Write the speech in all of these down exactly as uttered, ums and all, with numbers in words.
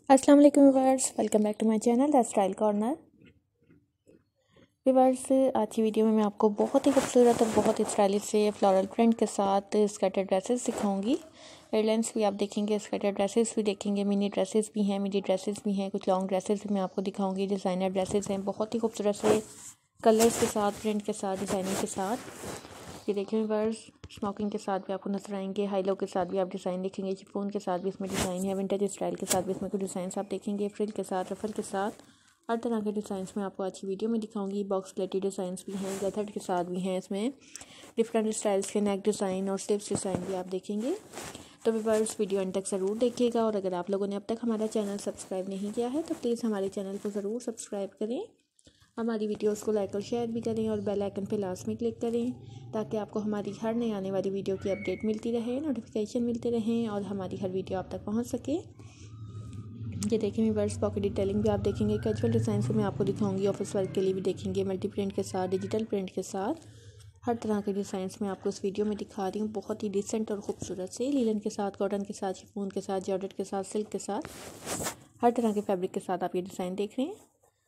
अस्सलाम वालेकुम viewers, welcome back to my channel the style corner. Viewers, आज की वीडियो में मैं आपको बहुत ही खूबसूरत और बहुत ही स्टाइलिश से फ्लोरल प्रिंट के साथ स्कर्टेड ड्रेसेस दिखाऊंगी। एयरलाइंस भी आप देखेंगे, स्कर्टेड ड्रेसेस भी देखेंगे, मिनी ड्रेसेस भी हैं, मिडी ड्रेसेस भी हैं, कुछ लॉन्ग ड्रेसेस भी मैं आपको दिखाऊंगी। डिज़ाइनर ड्रेसेस हैं, बहुत ही खूबसूरत से कलर्स के साथ, प्रिंट के साथ, डिज़ाइनिंग के साथ। ये देखिए व्यूअर्स, स्मोकिंग के साथ भी आपको नजर आएंगे, हाई लो के साथ भी आप डिज़ाइन देखेंगे, चिफोन के साथ भी इसमें डिज़ाइन है, विंटेज स्टाइल के साथ भी इसमें कुछ डिज़ाइन आप देखेंगे, फ्रिल के साथ, रफल के साथ, हर तरह के डिज़ाइंस में आपको आज की वीडियो में दिखाऊंगी। बॉक्स प्लेटेड डिज़ाइंस भी हैं, गथड के साथ भी हैं, इसमें डिफरेंट स्टाइल्स के नेक डिज़ाइन और स्लीव्स डिज़ाइन भी आप देखेंगे। तो व्यूअर्स, वीडियो अंत तक ज़रूर देखिएगा, और अगर आप लोगों ने अब तक हमारा चैनल सब्सक्राइब नहीं किया है तो प्लीज़ हमारे चैनल को ज़रूर सब्सक्राइब करें, हमारी वीडियोस को लाइक और शेयर भी करें, और बेल आइकन पे लास्ट में क्लिक करें ताकि आपको हमारी हर नई आने वाली वीडियो की अपडेट मिलती रहे, नोटिफिकेशन मिलते रहें और हमारी हर वीडियो आप तक पहुंच सके। ये देखें व्यूअर्स, पॉकेट डिटेलिंग भी आप देखेंगे, कैजुअल डिज़ाइन से मैं आपको दिखाऊंगी, ऑफिस वर्क के लिए भी देखेंगे, मल्टी प्रिंट के साथ, डिजिटल प्रिंट के साथ, हर तरह के डिज़ाइंस मैं आपको इस वीडियो में दिखा रही हूँ। बहुत ही डिसेंट और खूबसूरत से लीलन के साथ, कॉटन के साथ, शिफॉन के साथ, जॉर्जेट के साथ, सिल्क के साथ, हर तरह के फैब्रिक के साथ आप ये डिज़ाइन देख रहे हैं।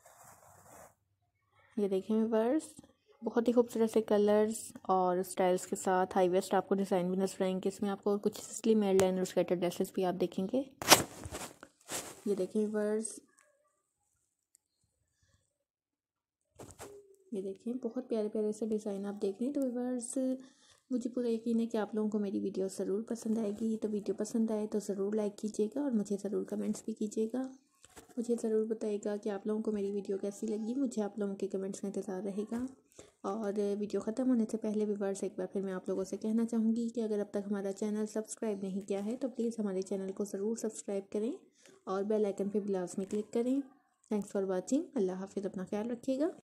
ये देखें व्यूअर्स, बहुत ही खूबसूरत से कलर्स और स्टाइल्स के साथ हाई वेस्ट आपको डिज़ाइन भी नजर आएंगे इसमें आपको, और कुछ स्लिम एयरलाइन और स्कर्टेड ड्रेसेस भी आप देखेंगे। ये देखें व्यूअर्स, ये देखें बहुत प्यारे प्यारे से डिज़ाइन आप देख रहे हैं। तो व्यूअर्स, मुझे पूरा यकीन है कि आप लोगों को मेरी वीडियो ज़रूर पसंद आएगी। तो वीडियो पसंद आए तो ज़रूर लाइक कीजिएगा, और मुझे ज़रूर कमेंट्स भी कीजिएगा। मुझे ज़रूर बताइएगा कि आप लोगों को मेरी वीडियो कैसी लगी, मुझे आप लोगों के कमेंट्स का इंतज़ार रहेगा। और वीडियो ख़त्म होने से पहले व्यूअर्स, एक बार फिर मैं आप लोगों से कहना चाहूँगी कि अगर अब तक हमारा चैनल सब्सक्राइब नहीं किया है तो प्लीज़ हमारे चैनल को ज़रूर सब्सक्राइब करें और बेल आइकन पे भी लास्ट में क्लिक करें। Thanks for watching. अल्लाह हाफिज़, अपना ख्याल रखिएगा।